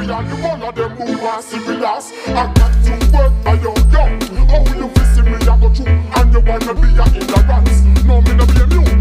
and the one of them move and serious. I got to work for you, yo. How you visit me, I go through, and you wanna be a ignorance. No, me no be a new.